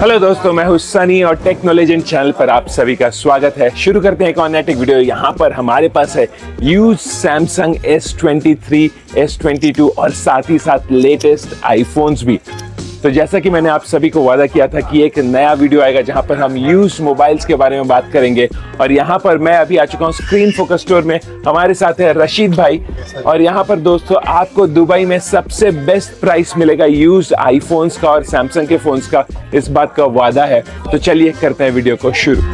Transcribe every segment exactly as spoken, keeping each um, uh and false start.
Hello दोस्तों, मैं हूं सनी और टेक्नोलॉजी चैनल पर आप सभी का स्वागत है। शुरू करते हैं एक और नया टेक वीडियो। यहाँ पर हमारे पास है used Samsung S twenty three, S twenty two और साथ ही साथ लेटेस्ट आईफोन्स भी। तो जैसा कि मैंने आप सभी को वादा किया था कि एक नया वीडियो आएगा जहां पर हम यूज मोबाइल्स के बारे में बात करेंगे, और यहां पर मैं अभी आ चुका हूं स्क्रीन फोकस स्टोर में। हमारे साथ है रशीद भाई, और यहां पर दोस्तों आपको दुबई में सबसे बेस्ट प्राइस मिलेगा यूज आईफोन्स का और सैमसंग के फोन्स का, इस बात का वादा है। तो चलिए करते हैं वीडियो को शुरू।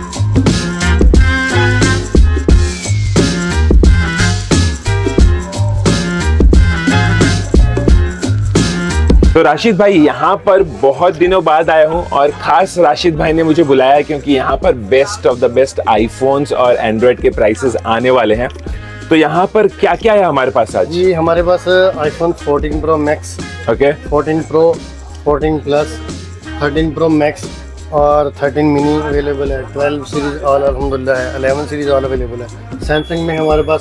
तो राशिद भाई, यहाँ पर बहुत दिनों बाद आया हूँ और खास राशिद भाई ने मुझे बुलाया क्योंकि यहाँ पर best of the best iPhones और एंड्रॉयड के प्राइसेस आने वाले हैं। तो यहाँ पर क्या क्या है हमारे पास आज? जी, हमारे पास iPhone fourteen pro max, okay, fourteen pro, fourteen plus, thirteen pro max और थर्टीन मिनी अवेलेबल है। ट्वेल्व सीरीज ऑल अल्हम्दुलिल्लाह है, इलेवन सीरीज ऑल अवेलेबल है। सैमसंग में हमारे पास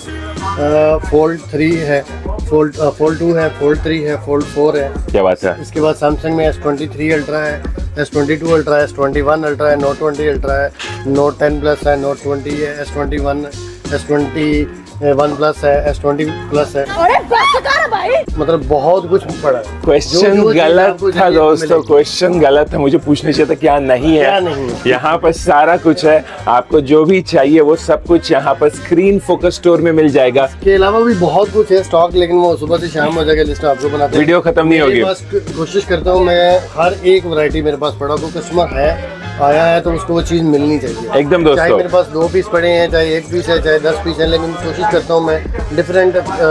फोल्ड थ्री है, फोल्ड फोल्ड टू है, फोल्ड थ्री है, फोल्ड फोर है। क्या बात है। इसके बाद सैमसंग में एस ट्वेंटी थ्री अल्ट्रा है, एस ट्वेंटी टू अल्ट्रा है, एस ट्वेंटी वन अल्ट्रा है, नोट ट्वेंटी अल्ट्रा है, नोट टेन प्लस है, नोट ट्वेंटी है, S twenty one, S twenty one plus है, एस ट्वेंटी प्लस है। अरे भाई, मतलब बहुत कुछ पड़ा है। क्वेश्चन गलत था दोस्तों, क्वेश्चन गलत था। मुझे पूछना चाहिए था क्या नहीं है। क्या नहीं है? यहाँ पर सारा कुछ है, आपको जो भी चाहिए वो सब कुछ यहाँ पर स्क्रीन फोकस स्टोर में मिल जाएगा। इसके अलावा भी बहुत कुछ है स्टॉक, लेकिन वो सुबह से शाम हो जाएगा, लिस्ट आपको बनाते हैं, वीडियो खत्म नहीं होगी। बस कोशिश करता हूँ मैं हर एक वैरायटी मेरे पास पड़ा, कोई कस्टमर है आया है तो उसको वो चीज मिलनी चाहिए एकदम दोस्तों। चाहे मेरे पास दो पीस पड़े हैं, चाहे एक पीस है, चाहे दस पीस है, लेकिन कोशिश करता हूँ मैं डिफरेंट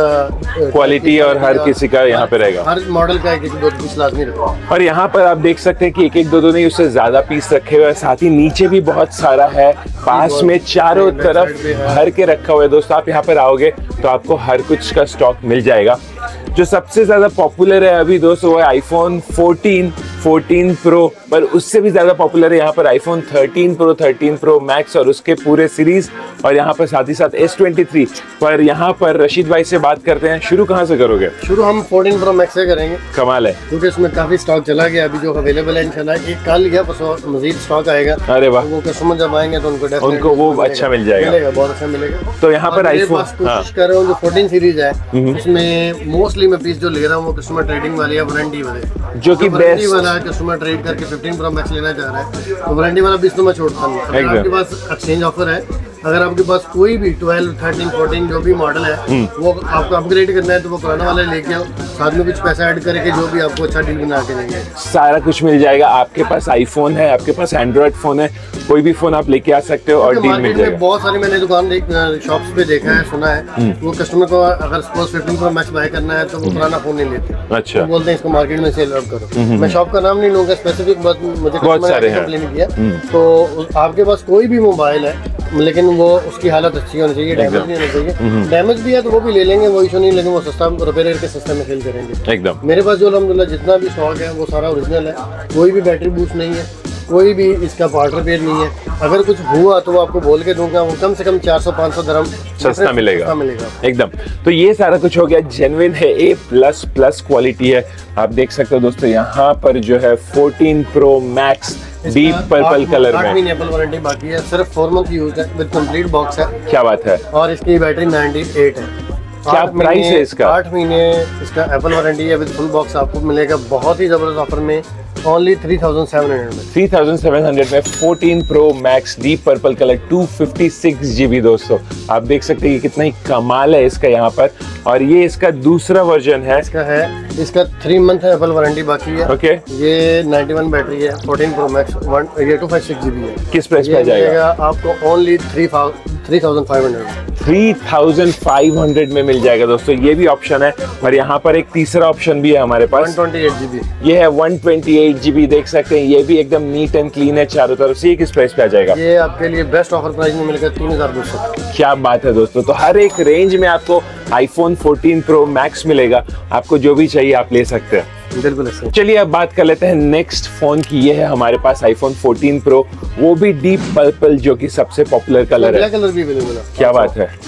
क्वालिटी और हर किसी का यहाँ पे रहेगा, हर मॉडल का एक एक दो पीस लाजमी रखा। और यहाँ पर आप देख सकते हैं कि एक एक दो दो नहीं, उससे ज्यादा पीस रखे हुए हैं। साथ ही नीचे भी बहुत सारा है, पास में चारों तरफ भर के रखा हुआ है। दोस्तों आप यहाँ पर आओगे तो आपको हर कुछ का स्टॉक मिल जाएगा। जो सबसे ज्यादा पॉपुलर है अभी दोस्तों वो है आईफोन फोर्टीन, फोर्टीन प्रो, पर उससे भी ज्यादा पॉपुलर है यहाँ पर iPhone thirteen pro, thirteen pro max और उसके पूरे सीरीज, और यहाँ पर साथ ही साथ एस ट्वेंटी थ्री। पर यहाँ पर रशीद भाई से बात करते हैं, शुरू कहाँ से करोगे? शुरू हम फोर्टीन प्रो मैक्स से करेंगे। कमाल है, क्योंकि उसमें काफी स्टॉक चला गया, अभी जो अवेलेबल है इंशाल्लाह एक कल या मजीद स्टॉक आएगा। अरे वाह, वो कस्टमर जब आएंगे तो उनको उनको वो अच्छा मिल जाएगा, बहुत अच्छा मिलेगा। तो यहाँ पर आईफोन कोशिश कर रहा हूँ जो फोर्टीन सीरीज है उसमें मोस्टली मैं पीस जो ले रहा हूँ वो कस्टमर ट्रेडिंग वाले या वारंटी वाले, जो कि बेस्ट वाला कस्टमर ट्रेड करके फिफ्टीन प्रो मैक्स लेना चाह रहा है तो वारंटी वाला पीस तो मैं छोड़ता नहीं। अगर आपके पास एक्सचेंज ऑफर है, अगर आपके पास कोई भी ट्वेल्व, थर्टीन, फोर्टीन जो भी मॉडल है वो आपको अपग्रेड करना है तो वो पुराना वाला लेके आओ, साथ में कुछ पैसा ऐड करके जो भी आपको अच्छा डील बना के देंगे, सारा कुछ मिल जाएगा। आपके पास आईफोन है, आपके पास एंड्रॉइड फोन है, कोई भी फोन आप लेके आ सकते हो और डील मिल जाएगा। बहुत सारी मैंने दुकान शॉप्स पे देखा है, सुना है, वो कस्टमर को अगर suppose fifteen pro max buy करना है तो वो पुराना फोन नहीं लेते। अच्छा, तो बोलते हैं इसको मार्केट में सेल आउट करो। मैं शॉप का नाम नहीं लूंगा, स्पेसिफिक बात मुझे कंप्लेन किया। तो आपके पास कोई भी मोबाइल है लेकिन वो उसकी हालत अच्छी होनी चाहिए, डैमेज नहीं होना चाहिए। डैमेज भी है तो वो भी ले लेंगे, वो इशू नहीं, लेकिन वो सस्ता रिपेयर करके सस्ते में सेल करेंगे एकदम। मेरे पास जो अल्हम्दुलिल्लाह जितना भी स्टॉक है वो सारा ओरिजिनल है, कोई भी बैटरी बूस्ट नहीं है, कोई भी इसका पार्ट रिपेयर नहीं है। अगर कुछ हुआ तो वो आपको बोल के दूंगा, वो कम से कम चार सौ पाँच सौ दरम सस्ता मिलेगा, मिलेगा एकदम। तो ये सारा कुछ हो गया, जेन्युइन है, ए प्लस प्लस क्वालिटी है। आप देख सकते हो दोस्तों यहाँ पर जो है fourteen pro max deep purple colour में एप्पल वारंटी बाकी है, सिर्फ फोर मंथ यूज्ड है, विद कंप्लीट बॉक्स है। क्या बात है। और इसकी बैटरी नाइंटी एट है। क्या प्राइस है इसका? आठ महीने इसका एप्पल वारंटी है, विद फुल बॉक्स आपको मिलेगा बहुत ही जबरदस्त ऑफर में, only three thousand seven hundred में। थ्री थाउजेंड सेवन हंड्रेड में fourteen pro max deep purple colour, two fifty six GB. दोस्तों आप देख सकते हैं कि कितना ही कमाल है इसका यहाँ पर, और ये इसका दूसरा वर्जन है। इसका है इसका थ्री मंथ है एप्पल वारंटी बाकी है। ओके, ये नाइंटी वन बैटरी है, फोर्टीन प्रो मैक्स, ये टू फिफ्टी सिक्स जीबी है। किस प्राइस पे जाएगा? आपको only three three thousand five hundred three thousand five hundred में मिल जाएगा दोस्तों। ये भी ऑप्शन है, और यहाँ पर एक तीसरा ऑप्शन भी है हमारे पास, वन ट्वेंटी एट जीबी। ये है वन ट्वेंटी एट जीबी, देख सकते हैं ये भी एकदम नीट एंड क्लीन है चारों तरफ से। ये किस प्राइस पे आ जाएगा? ये आपके लिए बेस्ट ऑफर प्राइस में मिलेगा तीन हजार दो सौ। क्या बात है दोस्तों, तो हर एक रेंज में आपको आईफोन फोर्टीन प्रो मैक्स मिलेगा, आपको जो भी चाहिए आप ले सकते हैं। बिल्कुल। चलिए अब बात कर लेते हैं नेक्स्ट फोन की। ये है हमारे पास आईफोन फोर्टीन प्रो, वो भी डीप पर्पल जो कि सबसे पॉपुलर कलर है। कलर भी अवेलेबल है। क्या बात है।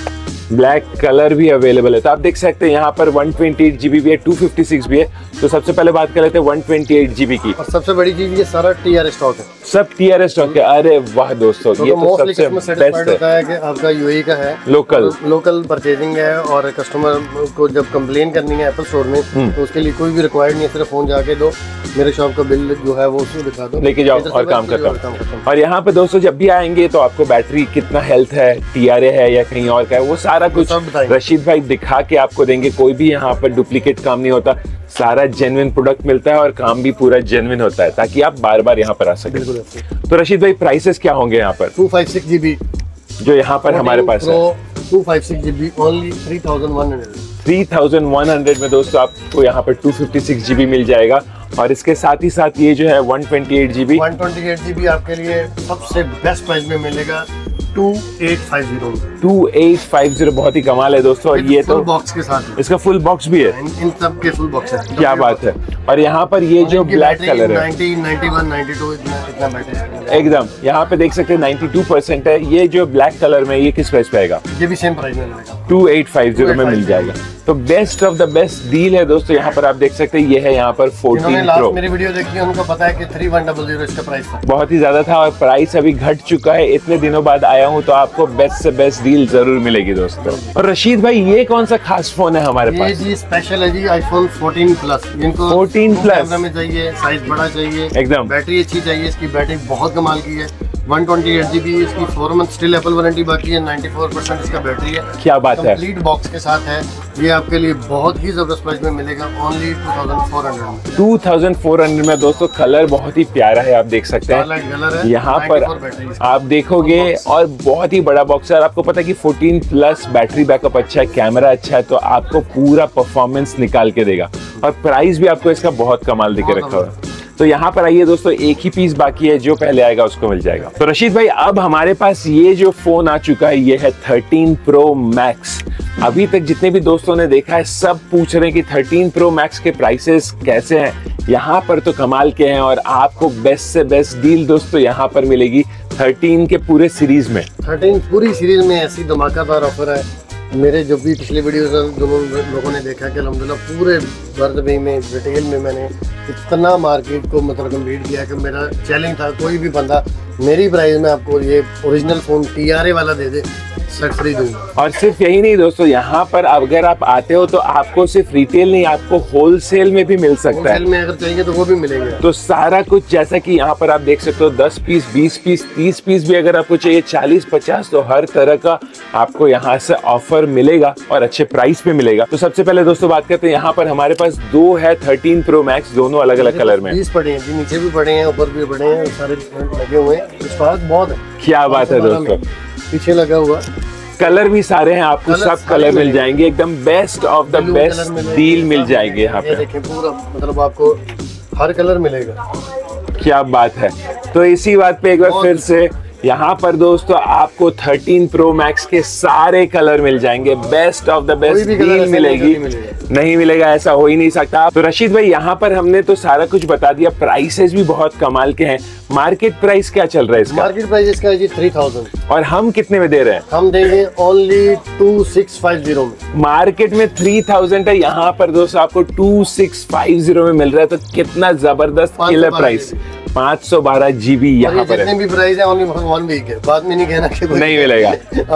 ब्लैक कलर भी अवेलेबल है। तो आप देख सकते हैं यहाँ पर वन ट्वेंटी एट जीबी भी है, टू फिफ्टी सिक्स भी है। तो सबसे पहले बात कर लेते हैं वन ट्वेंटी एट जीबी की। और सबसे बड़ी चीज ये सारा टी आर स्टॉक है, सब टी आर स्टॉक है। अरे वाह दोस्तों, तो ये तो तो सबसे बेस्ट होता है कि आपका यूएई का है, लोकल लोकल परचेजिंग है, और कस्टमर को जब कंप्लेन करनी है एप्पल स्टोर में तो उसके लिए कोई भी रिक्वायर्ड नहीं है, सिर्फ फोन जाके दो, मेरे शॉप का बिल जो है वो उसको दिखा दो, लेके जाओ और काम खत्म। और यहाँ पे दोस्तों जब भी आएंगे तो आपको बैटरी कितना हेल्थ है, टी आर ए है या कहीं और का है, वो सारा कुछ रशीद भाई दिखा के आपको देंगे। कोई भी यहाँ पर डुप्लीकेट काम नहीं होता, सारा जेन्युइन प्रोडक्ट मिलता है और काम भी पूरा जेन्युइन होता है, ताकि आप बार बार यहाँ पर आ सकें। तो रशीद भाई प्राइसेस क्या होंगे यहाँ पर? टू फाइव सिक्स जीबी जो यहाँ पर हमारे पास है, two five six GB only three thousand one hundred three thousand one hundred में दोस्तों आपको यहाँ पर टू फिफ्टी सिक्स जीबी मिल जाएगा। और इसके साथ ही साथ ये जो है one twenty eight GB one twenty eight GB आपके लिए सबसे बेस्ट प्राइस में मिलेगा two eight five zero two eight five zero बहुत ही कमाल है दोस्तों। और ये तो बॉक्स के साथ इसका फुल बॉक्स भी है, इन, इन सब के फुल बॉक्स है। क्या बात है। और यहाँ पर ये जो ब्लैक कलर है ninety, ninety one, ninety two इतना इतना बैटरी एकदम यहाँ पे देख सकते हैं नाइंटी टू परसेंट है। ये जो ब्लैक कलर में ये किस प्राइस पे आएगा? ये भी सेम प्राइस में मिलेगा, टू एट फाइव जीरो में मिल जाएगा। तो best of the best deal है दोस्तों। यहाँ पर आप देख सकते हैं ये है यहाँ पर फोर्टीन प्रो। मेरी वीडियो देखी है उनको पता है कि थ्री वन डबल जीरो इसका प्राइस था, बहुत ही ज्यादा था और प्राइस अभी घट चुका है। इतने दिनों बाद आया हूँ तो आपको बेस्ट से बेस्ट डील जरूर मिलेगी दोस्तों। और रशीद भाई ये कौन सा खास फोन है हमारे ये पास? जी स्पेशल है जी आईफोन फोर्टीन प्लस। जिनको फोर्टीन प्लस में चाहिए, साइज बड़ा चाहिए, एकदम बैटरी अच्छी चाहिए, इसकी बैटरी बहुत कमाल की है। वन ट्वेंटी एट जीबी इसकी four month still Apple warranty बाकी है, नाइंटी फोर परसेंट इसका बैटरी है। क्या बात है। कंप्लीट बॉक्स के साथ है। ये आपके लिए बहुत ही जबरदस्त प्राइस में मिलेगा only two thousand four hundred two thousand four hundred में दोस्तों। कलर बहुत ही प्यारा है, आप देख सकते हैं यहाँ पर आप देखोगे। और बहुत ही बड़ा बॉक्स है। आपको पता है कि फोर्टीन प्लस बैटरी बैकअप अच्छा है, कैमरा अच्छा है, तो आपको पूरा परफॉर्मेंस निकाल के देगा। और प्राइस भी आपको इसका बहुत कमाल देके रखा हुआ है। तो यहाँ पर आइए दोस्तों, एक ही पीस बाकी है, जो पहले आएगा उसको मिल जाएगा। तो रशीद भाई अब हमारे पास ये जो फोन आ चुका है ये है थर्टीन प्रो मैक्स। अभी तक जितने भी दोस्तों ने देखा है सब पूछ रहे हैं कि थर्टीन प्रो मैक्स के प्राइसेस कैसे हैं। यहाँ पर तो कमाल के हैं और आपको बेस्ट से बेस्ट डील दोस्तों यहाँ पर मिलेगी थर्टीन के पूरे सीरीज में। थर्टीन पूरी सीरीज में ऐसी धमाकेदार ऑफर है। मेरे जो भी पिछले वीडियोस दोनों लोगों ने देखा कि अल्हम्दुलिल्लाह पूरे वर्ल्ड में रिटेल में मैंने इतना मार्केट को मतलब कम्पीट किया कि मेरा चैलेंज था कोई भी बंदा मेरी प्राइस में आपको ये original phone T R A वाला दे दे, सेट फ्री दूंगा। और सिर्फ यही नहीं दोस्तों, यहाँ पर अगर आप आते हो तो आपको सिर्फ रिटेल नहीं, आपको होलसेल में भी मिल सकता है। होलसेल में अगर चाहिए तो वो भी मिलेंगे। तो सारा कुछ जैसा कि यहाँ पर आप देख सकते हो, दस पीस, बीस पीस, तीस पीस भी अगर आपको चाहिए, चालीस पचास, तो हर तरह का आपको यहाँ से ऑफर मिलेगा और अच्छे प्राइस पे मिलेगा। तो सबसे पहले दोस्तों बात करते हैं, यहाँ पर हमारे पास दो है थर्टीन प्रो मैक्स, दोनों अलग अलग कलर में। बीस पड़े हैं, नीचे भी पड़े हैं, ऊपर भी पड़े हैं, सारे लगे हुए हैं। स्टॉक बहुत है। क्या बात है दोस्तों, पीछे लगा हुआ कलर भी सारे हैं, आपको सब कलर मिल जाएंगे। एकदम best of the best deal मिल जाएगी यहाँ पे। देखिए पूरा मतलब आपको हर कलर मिलेगा। क्या बात है। तो इसी बात पे एक बार फिर से यहाँ पर दोस्तों आपको थर्टीन प्रो मैक्स के सारे कलर मिल जाएंगे। Best of the best deal मिलेगी, नहीं मिलेगा ऐसा हो ही नहीं सकता। तो रशीद भाई यहाँ पर हमने तो सारा कुछ बता दिया, प्राइसेस भी बहुत कमाल के हैं। मार्केट प्राइस क्या चल रहा है इसका? मार्केट प्राइस इसका है जी थ्री थाउजेंड और हम कितने में दे रहे हैं? हम देंगे only two six five zero में। मार्केट में थ्री थाउजेंड है, यहाँ पर दोस्तों आपको टू सिक्स फाइव जीरो में मिल रहा है। तो कितना जबरदस्त किलर प्राइस, पाँच सौ बारह जीबी यहाँ पर जितने भी प्राइस है ओनली वन वीक है, बाद में नहीं कहना कि नहीं मिलेगा।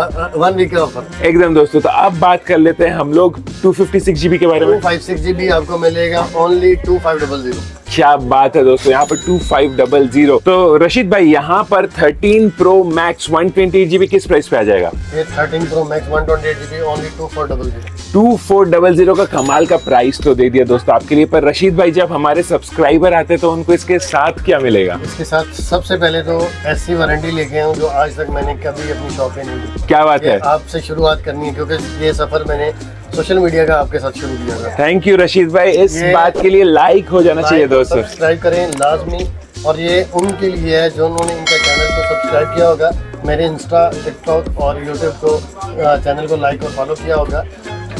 वन वीक का ऑफर एकदम दोस्तों। तो अब बात कर लेते हैं हम लोग टू फिफ्टी सिक्स जीबी के बारे में। टू फिफ्टी सिक्स जीबी आपको मिलेगा only two five double zero. क्या बात है दोस्तों, यहाँ पर टू फाइव डबल जीरो। तो रशीद भाई यहाँ पर thirteen pro max one twenty eight GB किस प्राइस पे आ जाएगा? ये thirteen pro max one twenty eight GB only two four double zero. Two four double zero का कमाल का प्राइस तो दे दिया दोस्तों आपके लिए। पर रशीद भाई जब हमारे सब्सक्राइबर आते तो उनको इसके साथ क्या मिलेगा? इसके साथ सबसे पहले तो ऐसी वारंटी लेके आऊँ जो आज तक मैंने कभी अपनी शॉप पे नहीं दी। क्या बात है। आपसे शुरुआत करनी है क्योंकि ये सफर मैंने सोशल मीडिया का आपके साथ शुरू किया था। थैंक यू रशीद भाई, इस बात के लिए लाइक हो जाना चाहिए दोस्तों। सब्सक्राइब करें लाजमी। और ये उनके लिए है जो उन्होंने इनका चैनल को सब्सक्राइब किया होगा, मेरे इंस्टा, टिकटॉक और यूट्यूब को चैनल को लाइक और फॉलो किया होगा।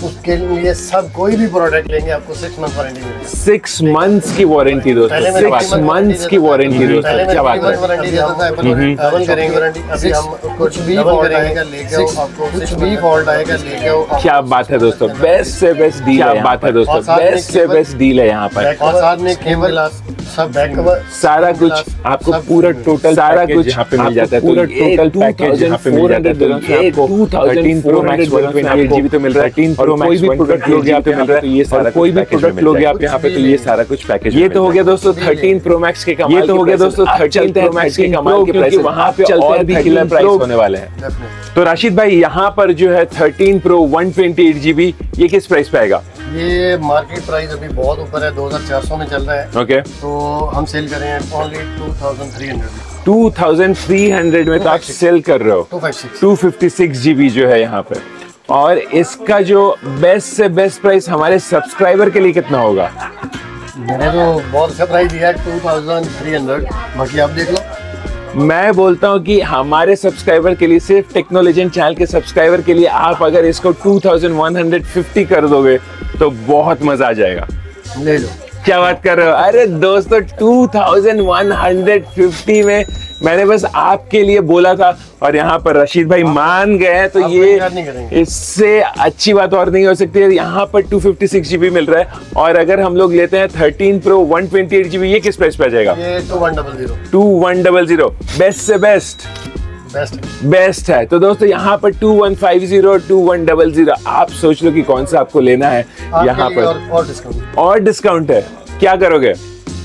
उसके लिए सब कोई भी प्रोडक्ट लेंगे आपको सिक्स मंथ वारंटी मिलेगी। सिक्स मंथ्स की वारंटी दोस्तों, सिक्स मंथ्स की वारंटी दोस्तों, क्या बात है। वारंटी देता था एप्पल डबल करेंगे वारंटी, अभी हम कुछ भी फॉल्ट आएगा लेके आओ, आपको कुछ भी फॉल्ट आएगा लेके आओ। क्या बात है दोस्तों, बेस्ट से बेस्ट डील है, बात है दोस्तों, बेस्ट से बेस्ट डील है यहाँ पर। और साथ में केबल ग्लास सब बैक कवर सारा कुछ आपको पूरा टोटल सारा कुछ यहाँ पे मिल जाता है। पूरा टोटल पैकेज यहाँ पे मिल जाता है। आपको thirteen pro max one twenty eight GB तो मिल रहा है, थर्टीन प्रो मैक्स कोई भी प्रोडक्ट लोगे आप यहाँ पे तो ये सारा कोई भी प्रोडक्ट लोगे आप यहाँ पे तो ये सारा कुछ पैकेज। ये तो हो गया दोस्तों थर्टीन प्रो मैक्स के कमाल, ये तो हो गया दोस्तों थर्टीन प्रो मैक्स के कमाल के प्राइस, वहाँ पे और भी किलर प्राइस होने वाले हैं। तो राशिद भाई यहाँ पर जो है thirteen pro one twenty eight GB ये किस प्राइस पे आएगा? ये मार्केट प्राइस अभी बहुत ऊपर है, दो हज़ार चार सौ में चल रहा है। Okay okay. तो हम सेल कर रहे हैं only two thousand three hundred में। टू थाउजेंड थ्री हंड्रेड में तो आप सेल कर रहे हो टू फिफ्टी सिक्स जीबी जो है यहाँ पे। और इसका जो बेस्ट से बेस्ट प्राइस हमारे सब्सक्राइबर के लिए कितना होगा? मैंने तो बहुत अच्छा प्राइस दिया है टू थाउजेंड थ्री हंड्रेड, बाकी आप देख लो। मैं बोलता हूँ कि हमारे सब्सक्राइबर के लिए, सिर्फ टेक्नोलॉजी चैनल के सब्सक्राइबर के लिए आप अगर इसको two thousand one hundred fifty कर दोगे तो बहुत मजा आ जाएगा। ले लो। क्या बात कर रहे हो? अरे दोस्तों two thousand one hundred fifty में मैंने बस आपके लिए बोला था और यहाँ पर रशीद भाई मान गए, तो ये इससे अच्छी बात और नहीं हो सकती है। यहाँ पर टू फिफ्टी सिक्स जीबी मिल रहा है और अगर हम लोग लेते हैं thirteen pro one twenty eight GB ये किस प्राइस पे आ जाएगा? ये two one double zero. Two one double zero best से बेस्ट बेस्ट बेस्ट है। तो दोस्तों यहाँ पर two one five zero two one double zero आप सोच लो कि कौन सा आपको लेना है। यहाँ पर और, और डिस्काउंट और डिस्काउंट है, क्या करोगे?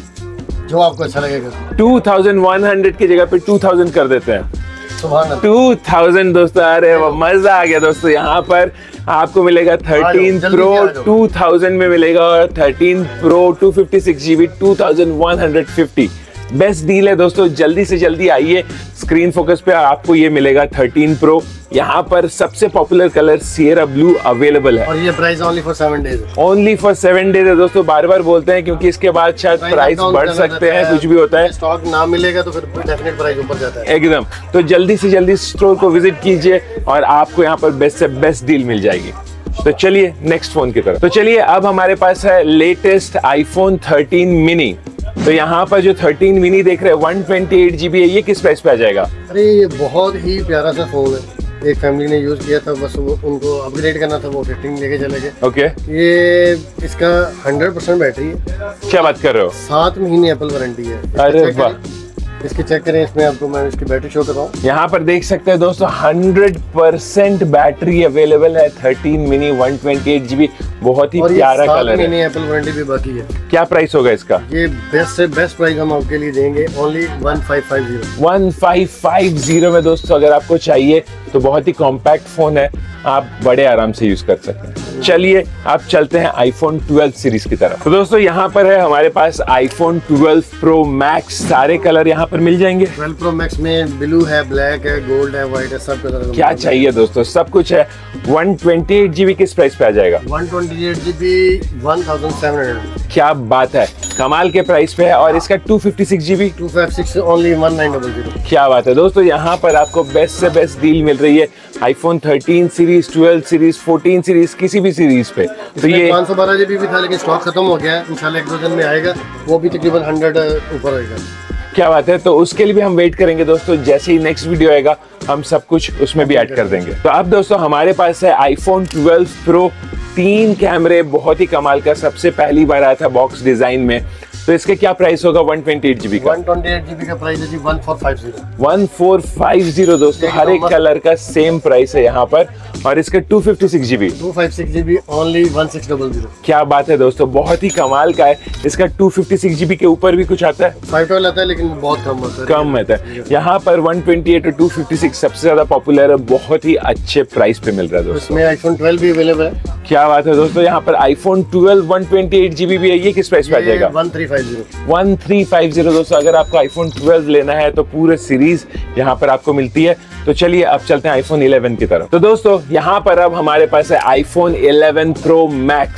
जो आपको अच्छा लगेगा। टू थाउजेंड वन हंड्रेड की जगह पे टू थाउजेंड कर देते हैं। टू थाउजेंड दोस्तों, अरे मजा आ गया दोस्तों। यहाँ पर आपको मिलेगा थर्टीन प्रो टू थाउजेंड में मिलेगा और thirteen pro two fifty six GB two thousand one hundred fifty. Best deal है दोस्तों, जल्दी से जल्दी आइए स्क्रीन फोकस पे, आपको ये मिलेगा थर्टीन प्रो। यहाँ पर सबसे popular colour Sierra blue available है और ये price only for seven days only for seven days है दोस्तों। बार बार बोलते हैं क्योंकि इसके बाद शायद प्राइस बढ़ सकते हैं, कुछ भी होता है, स्टॉक ना मिलेगा तो फिर डेफिनेट प्राइस ऊपर जाता है एकदम। तो जल्दी से जल्दी स्टोर को विजिट कीजिए और आपको यहाँ पर बेस्ट से बेस्ट डील मिल जाएगी। तो चलिए नेक्स्ट फोन की तरफ। तो चलिए अब हमारे पास है लेटेस्ट आईफोन थर्टीन मिनी। तो यहाँ पर जो थर्टीन मिनी देख रहे हैं वन ट्वेंटी एट जीबी है, ये किस प्राइस पे आ जाएगा? अरे ये बहुत ही प्यारा सा फोन है, एक फैमिली ने यूज किया था, बस वो उनको अपग्रेड करना था, वो फिफ्टीन लेके चले गए। ओके ये इसका हंड्रेड परसेंट बैटरी है। क्या बात कर रहे हो? सात महीने एप्पल वारंटी है। अरे वाह, इसकी चेक करें, इसमें आपको मैं इसकी बैटरी शो कर रहा हूँ। यहाँ पर देख सकते हैं दोस्तों हंड्रेड परसेंट बैटरी अवेलेबल है thirteen mini one twenty eight GB, बहुत ही प्यारा कलर है। एप्पल वारंटी भी बाकी है। क्या प्राइस होगा इसका? ये बेस्ट से बेस्ट प्राइस हम आपके लिए देंगे only one five five zero. One five five zero में दोस्तों अगर आपको चाहिए तो बहुत ही कॉम्पैक्ट फोन है, आप बड़े आराम से यूज कर सकते हैं। चलिए आप चलते हैं आईफोन ट्वेल्व सीरीज की तरफ। तो दोस्तों यहाँ पर है हमारे पास आईफोन ट्वेल्व प्रो मैक्स, सारे कलर यहाँ पर मिल जाएंगे। ट्वेल्व प्रो मैक्स में ब्लू है, ब्लैक है, गोल्ड है, व्हाइट है, सब कलर क्या चाहिए दोस्तों, सब कुछ है। वन ट्वेंटी एट जीबी किस प्राइस पे आ जाएगा? One twenty eight GB one thousand seven hundred. क्या बात है, कमाल के प्राइस पे है। और इसका two fifty six GB two fifty six only one nine double zero. क्या बात है दोस्तों, यहाँ पर आपको बेस्ट से बेस्ट डील मिल रही है iPhone thirteen series, twelve series, fourteen series, किसी भी सीरीज पे। तो ये पाँच सौ बारह जीबी भी था लेकिन स्टॉक खत्म हो गया है, इंशाल्लाह एक दो दिन में आएगा, वो भी तकरीबन हंड्रेड ऊपर होगा। क्या बात है, तो उसके लिए भी हम वेट करेंगे दोस्तों, जैसे ही नेक्स्ट वीडियो आएगा हम सब कुछ उसमें भी ऐड कर देंगे। तो अब दोस्तों हमारे पास है आईफोन ट्वेल्व प्रो, तीन कैमरे, बहुत ही कमाल का, सबसे पहली बार आया था बॉक्स डिजाइन में। तो इसके क्या प्राइस होगा वन ट्वेंटी एट जीबी का? वन ट्वेंटी एट जीबी का प्राइस है जी one four five zero. One four five zero दोस्तों, हर एक कलर का सेम प्राइस है यहाँ पर। और इसका two fifty six GB two fifty six GB only one six double zero. क्या बात है दोस्तों, बहुत ही कमाल का है। इसका टू फिफ्टी सिक्स जीबी के ऊपर भी कुछ आता है, फाइव ट्वेल्व आता है लेकिन बहुत कम होता है, कम आता है। यहाँ पर वन ट्वेंटी एट और टू फिफ्टी सिक्स सबसे ज्यादा पॉपुलर है, बहुत ही अच्छे प्राइस पे मिल रहा है दोस्तों। इसमें आईफोन ट्वेल्व भी अवेलेबल है। क्या बात है दोस्तों, यहाँ पर iPhone twelve one twenty eight GB भी है, ये किस प्राइस पे आ जाएगा? One three five zero. One three five zero दोस्तों, अगर आपको आईफोन ट्वेल्व लेना है तो पूरे सीरीज यहाँ पर आपको मिलती है। तो चलिए अब चलते हैं आईफोन इलेवन की तरफ। तो दोस्तों यहाँ पर अब हमारे पास है आईफोन इलेवन प्रो मैक्स,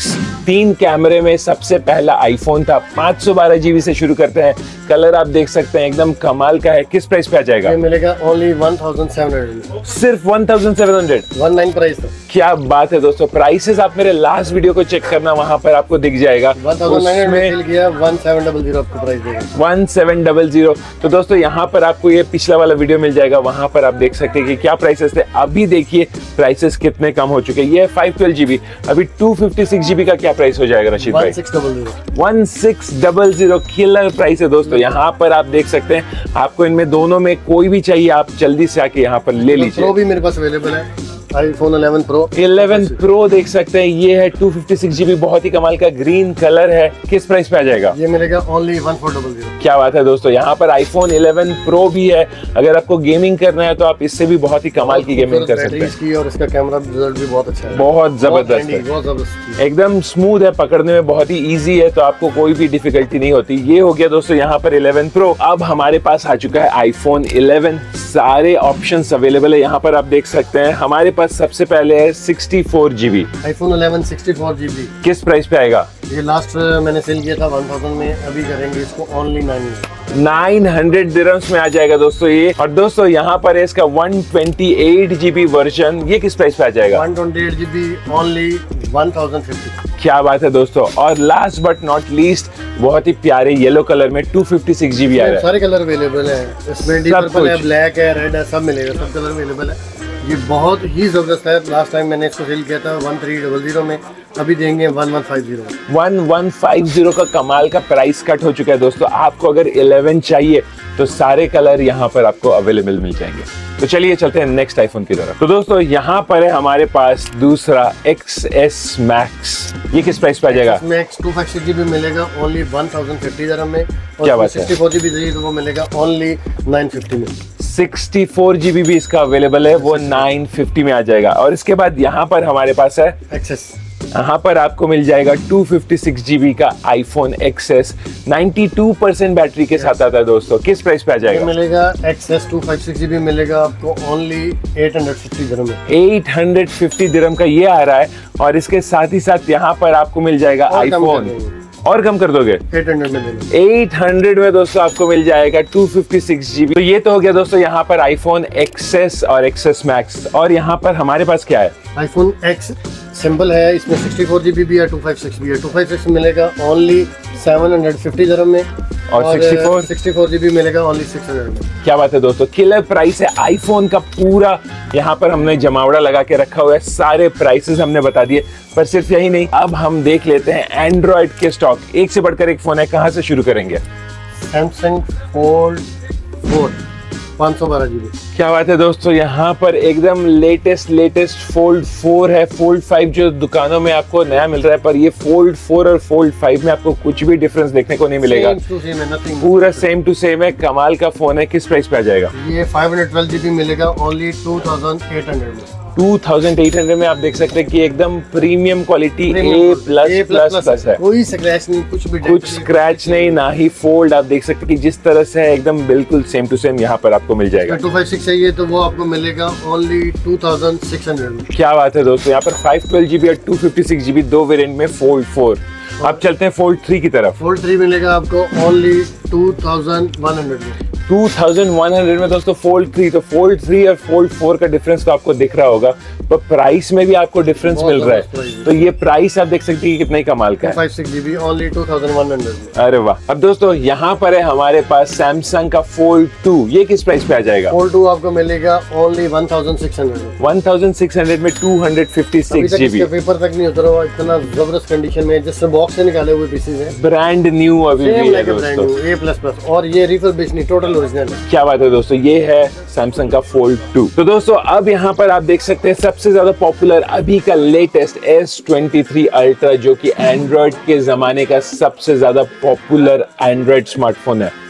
तीन कैमरे में सबसे पहला आईफोन था। पाँच सौ बारह जीबी से शुरू करते हैं। कलर आप देख सकते हैं एकदम कमाल का है। किस प्राइस पे आ जाएगा? ये मिलेगा only one thousand seven hundred. सिर्फ one thousand seven hundred. One nine price था। क्या बात है दोस्तों, प्राइसेस आप मेरे लास्ट वीडियो को चेक करना, वहां पर आपको दिख जाएगा। वन थाउजेंड नाइन हंड्रेड गया, वन सेवन डबल जीरो आपको प्राइस देगा। One seven double zero. तो दोस्तों यहाँ पर आपको ये पिछला वाला वीडियो मिल जाएगा, वहां पर आप देख सकते हैं कि क्या प्राइसेस थे। अभी देखिए प्राइसेस कितने कम हो चुके हैं। ये फाइव ट्वेल्व जीबी, अभी टू फिफ्टी सिक्स जीबी का क्या प्राइस हो जाएगा रशीद भाई? One six double zero. Killer price है दोस्तों। यहाँ पर आप देख सकते हैं, आपको इनमें दोनों में कोई भी चाहिए आप जल्दी से आके यहाँ पर ले लीजिए। प्रो भी मेरे पास अवेलेबल है, iPhone eleven pro. Eleven pro देख सकते हैं, ये है टू फिफ्टी सिक्स जीबी, बहुत ही कमाल का ग्रीन कलर है। किस प्राइस पे आ जाएगा? ये मिलेगा only one four double zero. क्या बात है दोस्तों, यहाँ पर आईफोन इलेवन प्रो भी है। अगर आपको गेमिंग करना है तो आप इससे भी बहुत ही कमाल की गेमिंग कर सकते हैं। इसकी और इसका कैमरा रिजल्ट भी बहुत अच्छा है, बहुत जबरदस्त है, बहुत जबरदस्त, एकदम स्मूथ है, पकड़ने में बहुत ही इजी है, तो आपको कोई भी डिफिकल्टी नहीं होती। ये हो गया दोस्तों यहाँ पर इलेवन प्रो। अब हमारे पास आ चुका है आईफोन इलेवन। सारे ऑप्शंस अवेलेबल है यहाँ पर, आप देख सकते हैं। हमारे पास सबसे पहले है sixty four GB iPhone eleven sixty four GB. किस प्राइस पे आएगा? ये लास्ट मैंने सेल किया था वन थाउजेंड में, अभी करेंगे इसको only nine nine hundred dirhams में आ जाएगा दोस्तों ये। और दोस्तों यहाँ पर है इसका one twenty eight GB version. ये किस प्राइस पे आ जाएगा? One twenty eight GB only one thousand fifty. क्या बात है दोस्तों। और लास्ट बट नॉट लीस्ट, बहुत ही प्यारे येलो कलर में टू फिफ्टी सिक्स जीबी आ रहा है। सारे कलर अवेलेबल है इसमें, डीप पर्पल है, ब्लैक है, रेड है, सब मिलेगा, सब कलर अवेलेबल है। ये बहुत ही जबरदस्त है। लास्ट टाइम मैंने इसको सेल किया था वन थ्री डबल जीरो में, अभी देंगे one one five zero. One one five zero का कमाल का प्राइस कट हो चुका है दोस्तों। आपको अगर इलेवन चाहिए तो सारे कलर यहाँ पर आपको अवेलेबल मिल जाएंगे। तो चलिए चलते हैं नेक्स्ट आईफोन की तरफ। तो दोस्तों यहाँ पर है हमारे पास दूसरा एक्स एस मैक्स। ये किस प्राइस पे आ जाएगा? Max two five six GB मिलेगा only one thousand fifty dirham में। क्या बात है। सिक्सटी फोर जीबी चाहिए तो वो मिलेगा ओनली नाइन फिफ्टी में। सिक्सटी फोर जीबी भी इसका अवेलेबल है, वो नाइन फिफ्टी में आ जाएगा। और इसके बाद यहाँ पर हमारे पास है एक्सेस। यहाँ पर आपको मिल जाएगा टू फिफ्टी सिक्स जीबी का iPhone XS, ninety two percent battery के साथ आता है दोस्तों। किस प्राइस पे आ जाएगा? मिलेगा XS two five six GB मिलेगा आपको only eight hundred fifty dirham में। एट हंड्रेड फिफ्टी दिरहम का ये आ रहा है। और इसके साथ ही साथ यहाँ पर आपको मिल जाएगा आईफोन, और कम कर दोगे? एट हंड्रेड में एट हंड्रेड में दोस्तों आपको मिल जाएगा टू फिफ्टी सिक्स जीबी। तो ये तो हो गया दोस्तों यहाँ पर आईफोन एक्सेस और एक्सेस मैक्स। और यहाँ पर हमारे पास क्या है? आईफोन एक्स सिंपल है, इसमें सिक्सटी फोर जीबी भी है, टू फाइव सिक्स भी है। टू फाइव सिक्स मिलेगा only seven hundred fifty dirham में, और सिक्सटी फोर जीबी मिलेगा ओनली सिक्स हंड्रेड में। क्या बात है दोस्तों, किलर प्राइस है आईफोन का पूरा। यहाँ पर हमने जमावड़ा लगा के रखा हुआ है, सारे प्राइसेस हमने बता दिए। पर सिर्फ यही नहीं, अब हम देख लेते हैं एंड्रॉइड के स्टॉक। एक से बढ़कर एक फोन है, कहाँ से शुरू करेंगे? सैमसंग फोल्ड फोर पाँच सौ बारह जीबी। क्या बात है दोस्तों, यहाँ पर एकदम लेटेस्ट लेटेस्ट फोल्ड फोर है। फोल्ड फाइव जो दुकानों में आपको नया मिल रहा है, पर ये फोल्ड फोर और फोल्ड फाइव में आपको कुछ भी डिफरेंस देखने को नहीं मिलेगा। पूरा सेम टू सेम है, कमाल का फोन है। किस प्राइस पे आ जाएगा? ये फाइव हंड्रेड ट्वेल्व जीबी मिलेगा only two thousand eight hundred में। टू थाउजेंड एट हंड्रेड में आप देख सकते हैं कि एकदम premium quality A plus plus plus है। कोई स्क्रैच नहीं, कुछ भी कुछ स्क्रैच नहीं, ना ही फोल्ड। आप देख सकते हैं कि जिस तरह से है एकदम बिल्कुल सेम टू सेम यहाँ पर आपको मिल जाएगा। टू फाइव सिक्स चाहिए तो वो आपको मिलेगा only two thousand six hundred में। क्या बात है दोस्तों, यहाँ पर फाइव ट्वेल्व जीबी और टू फिफ्टी सिक्स जीबी दो वेरिएंट में फोल्ड फोर। अब चलते हैं फोल्ड थ्री की तरफ। फोल्ड थ्री मिलेगा आपको only two thousand one hundred में। टू थाउजेंड वन हंड्रेड में दोस्तों फोल्ड थ्री। तो फोल्ड थ्री और फोल्ड फोर का डिफरेंस तो आपको दिख रहा होगा, पर प्राइस में भी आपको डिफरेंस मिल रहा है। तो ये प्राइस आप देख सकते हैं कि कितना ही कमाल का है। Five six GB only two thousand one hundred में। अरे वाह। अब दोस्तों यहाँ पर है हमारे पास सैमसंग का फोल्ड टू। ये किस प्राइस पे आ जाएगा? फोल्ड टू आपको मिलेगा only one thousand six hundred. One thousand six hundred में two hundred fifty six GB. Paper तक नहीं उतरा हुआ, इतना जबरदस्त कंडीशन में, जिससे बॉक्स से निकाले हुए पीसेस हैं। ब्रांड न्यू अभी भी है दोस्तों, ए प्लस प्लस। और ये रिफर्बिश्ड नहीं, टोटल ओरिजिनल है। क्या बात है दोस्तों, ये है सैमसंग का फोल्ड टू। तो दोस्तों अब यहाँ पर आप देख सकते हैं सबसे ज्यादा पॉपुलर अभी का latest S twenty three ultra, जो कि एंड्रॉइड के जमाने का सबसे ज्यादा पॉपुलर एंड्रॉइड स्मार्टफोन है।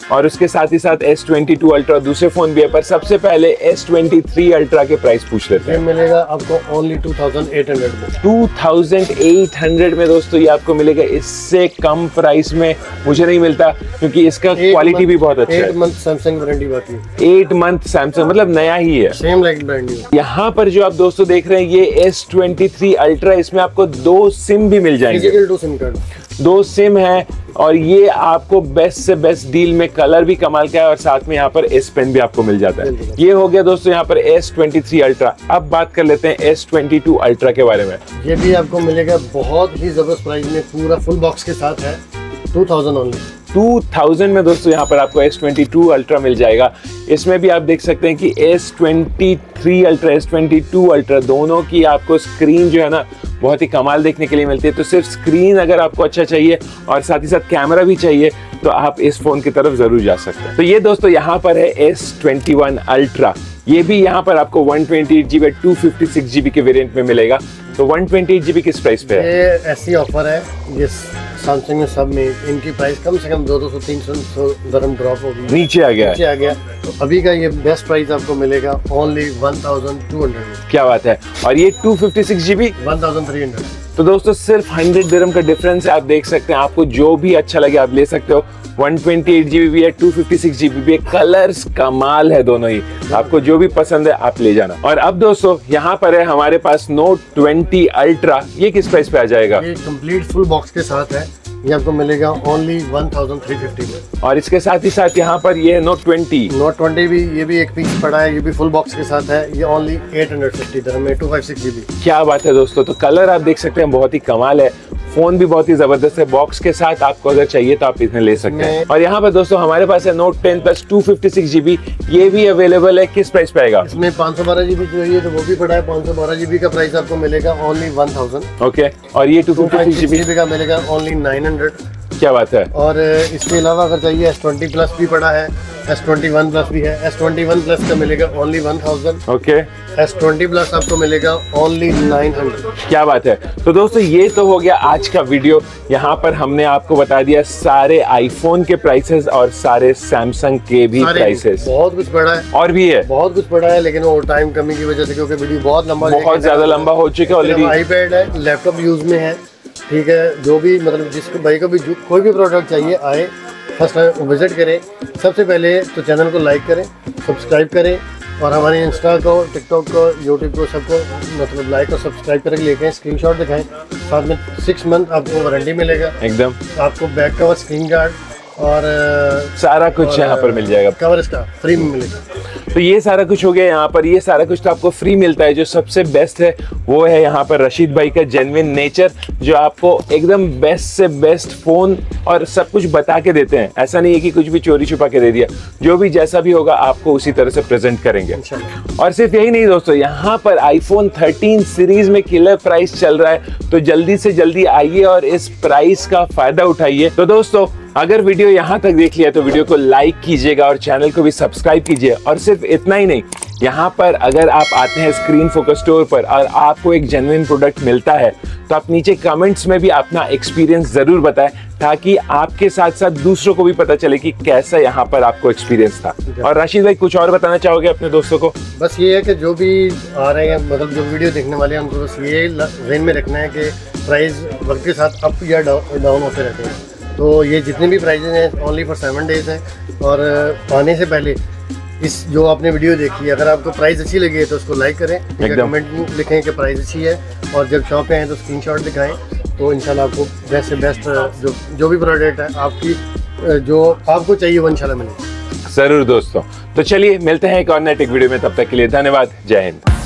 और उसके साथ ही साथ एस ट्वेंटी टू अल्ट्रा दूसरे फोन भी है, पर सबसे पहले एस ट्वेंटी थ्री अल्ट्रा के प्राइस पूछ लेते हैं। ये मिलेगा आपको only two thousand eight hundred में। टू थाउजेंड एट हंड्रेड में दोस्तों ये आपको मिलेगा। इससे कम प्राइस में मुझे नहीं मिलता, क्योंकि इसका क्वालिटी भी बहुत अच्छा है। एट मंथ सैमसंग वारंटी बाकी है। एट मंथ सैमसंग मतलब नया ही है, सेम लाइक ब्रांड न्यू। यहाँ पर जो आप दोस्तों देख रहे हैं ये एस ट्वेंटी थ्री अल्ट्रा, इसमें आपको दो सिम भी मिल जाएंगे, दो सिम कार्ड, दो सिम है। और ये आपको बेस्ट से बेस्ट डील में, कलर भी कमाल का है और साथ में यहाँ पर एस पेन भी आपको मिल जाता है। ये हो गया दोस्तों यहाँ पर एस ट्वेंटी थ्री अल्ट्रा। अब बात कर लेते हैं एस ट्वेंटी टू अल्ट्रा के बारे में। ये भी आपको मिलेगा बहुत ही जबरदस्त प्राइस में, पूरा फुल बॉक्स के साथ है, two thousand only. Two thousand में दोस्तों यहाँ पर आपको एस ट्वेंटी टू अल्ट्रा मिल जाएगा। इसमें भी आप देख सकते हैं कि S twenty three ultra, S twenty two ultra दोनों की आपको स्क्रीन जो है ना बहुत ही कमाल देखने के लिए मिलती है। तो सिर्फ स्क्रीन अगर आपको अच्छा चाहिए और साथ ही साथ कैमरा भी चाहिए तो आप इस फोन की तरफ जरूर जा सकते हैं। तो ये दोस्तों यहाँ पर है एस ट्वेंटी वन अल्ट्रा। ये भी यहाँ पर आपको one twenty eight GB two fifty six GB के वेरिएंट में मिलेगा। तो वन ट्वेंटी एट जीबी किस प्राइस पे है? ये ऐसी ऑफर है ये सैमसंग में, सब में इनकी प्राइस कम से कम दो सौ तीन सौ दरम ड्रॉप होगी, नीचे आ गया नीचे आ गया। तो अभी का ये बेस्ट प्राइस आपको मिलेगा only one thousand two hundred में। क्या बात है। और ये two fifty six GB one thousand three hundred. तो दोस्तों सिर्फ हंड्रेड दिरहम का डिफरेंस है। आप देख सकते हैं, आपको जो भी अच्छा लगे आप ले सकते हो। वन ट्वेंटी एट जीबी भी है, टू फिफ्टी सिक्स जीबी भी है, कलर्स कमाल है दोनों ही, आपको जो भी पसंद है आप ले जाना। और अब दोस्तों यहाँ पर है हमारे पास नोट ट्वेंटी अल्ट्रा। ये किस प्राइस पे आ जाएगा? ये कंप्लीट फुल बॉक्स के साथ है, ये आपको मिलेगा only one thousand three fifty में। और इसके साथ ही साथ यहाँ पर ये है नोट ट्वेंटी। नोट ट्वेंटी भी, ये भी एक पीस पड़ा है, ये भी फुल बॉक्स के साथ है, ये only eight hundred fifty dirham में, टू फाइव सिक्स जीबी। क्या बात है दोस्तों। तो कलर आप देख सकते हैं बहुत ही कमाल है, फोन भी बहुत ही जबरदस्त है। बॉक्स के साथ आपको अगर चाहिए तो आप इन्हें ले सकते हैं। और यहाँ पर दोस्तों हमारे पास है note ten plus two fifty six GB, ये भी अवेलेबल है। किस प्राइस पे आएगा? इसमें पाँच सौ बारह जीबी चाहिए तो वो भी पड़ा है, पाँच सौ बारह जीबी का प्राइस आपको मिलेगा ओनली वन थाउजेंड। ओके। और ये टू फिफ्टी सिक्स जीबी का मिलेगा ओनली नाइन हंड्रेड। क्या बात है। और इसके अलावा अगर चाहिए एस ट्वेंटी प्लस भी पड़ा है, एस ट्वेंटी वन प्लस भी है। एस ट्वेंटी वन प्लस का मिलेगा only one thousand. Okay. S twenty plus आपको मिलेगा ओनली नाइन हंड्रेड। क्या बात है। तो दोस्तों ये तो हो गया आज का वीडियो। यहाँ पर हमने आपको बता दिया सारे आईफोन के प्राइसेस और सारे सैमसंग के भी प्राइसेस। बहुत कुछ पड़ा है और भी है, बहुत कुछ पड़ा है, लेकिन वो टाइम कमी की वजह से, क्योंकि वीडियो बहुत लंबा बहुत ज्यादा लंबा हो चुका है ऑलरेडी। आईपैड है, लैपटॉप यूज में है, ठीक है। जो भी मतलब जिसको भाई को भी कोई भी प्रोडक्ट चाहिए आए, फर्स्ट टाइम विजिट करें। सबसे पहले तो चैनल को लाइक करें, सब्सक्राइब करें, और हमारे इंस्टा को, टिकटॉक को, यूट्यूब को, सबको मतलब लाइक और सब्सक्राइब करके लेके स्क्रीनशॉट दिखाएं। साथ में सिक्स मंथ आपको वारंटी मिलेगा, एकदम आपको बैक कवर, स्क्रीन गार्ड और सारा कुछ यहाँ पर मिल जाएगा। कवर इसका फ्री में मिलेगा। तो ये सारा कुछ हो गया यहाँ पर। ये सारा कुछ तो आपको फ्री मिलता है। जो सबसे बेस्ट है वो है यहाँ पर रशीद भाई का जेन्युइन नेचर, जो आपको एकदम बेस्ट से बेस्ट फोन और सब कुछ बता के देते हैं। ऐसा नहीं है कि कुछ भी चोरी छुपा के दे दिया, जो भी जैसा भी होगा आपको उसी तरह से प्रेजेंट करेंगे। और सिर्फ यही नहीं दोस्तों, यहाँ पर आईफोन थर्टीन सीरीज में किलर प्राइस चल रहा है, तो जल्दी से जल्दी आइए और इस प्राइस का फायदा उठाइए। तो दोस्तों अगर वीडियो यहाँ तक देख लिया तो वीडियो को लाइक कीजिएगा और चैनल को भी सब्सक्राइब कीजिए। और सिर्फ इतना ही नहीं, यहाँ पर अगर आप आते हैं स्क्रीन फोकस स्टोर पर और आपको एक जेन्युइन प्रोडक्ट मिलता है तो आप नीचे कमेंट्स में भी अपना एक्सपीरियंस जरूर बताएं, ताकि आपके साथ साथ दूसरों को भी पता चले कि कैसा यहाँ पर आपको एक्सपीरियंस था। और राशिद भाई कुछ और बताना चाहोगे अपने दोस्तों को? बस ये है कि जो भी आ रहे हैं, मतलब जो वीडियो देखने वाले हैं, उनको बस ये ध्यान में रखना है कि प्राइस वक्त के साथ अप या डाउन होते रहते हैं। तो ये जितने भी प्राइजेज हैं ओनली फॉर सेवन डेज हैं। और आने से पहले इस जो आपने वीडियो देखी है, अगर आपको प्राइस अच्छी लगी है तो उसको लाइक करें, कमेंट लिखें कि प्राइस अच्छी है, और जब शॉप पे आए तो स्क्रीनशॉट दिखाएं। तो इंशाल्लाह आपको बेस्ट से बेस्ट जो जो भी प्रोडक्ट है आपकी जो आपको चाहिए वो इंशाल्लाह मिलेगा। जरूर दोस्तों। तो चलिए मिलते हैं एक और नए टेक वीडियो में, तब तक के लिए धन्यवाद। जय हिंद।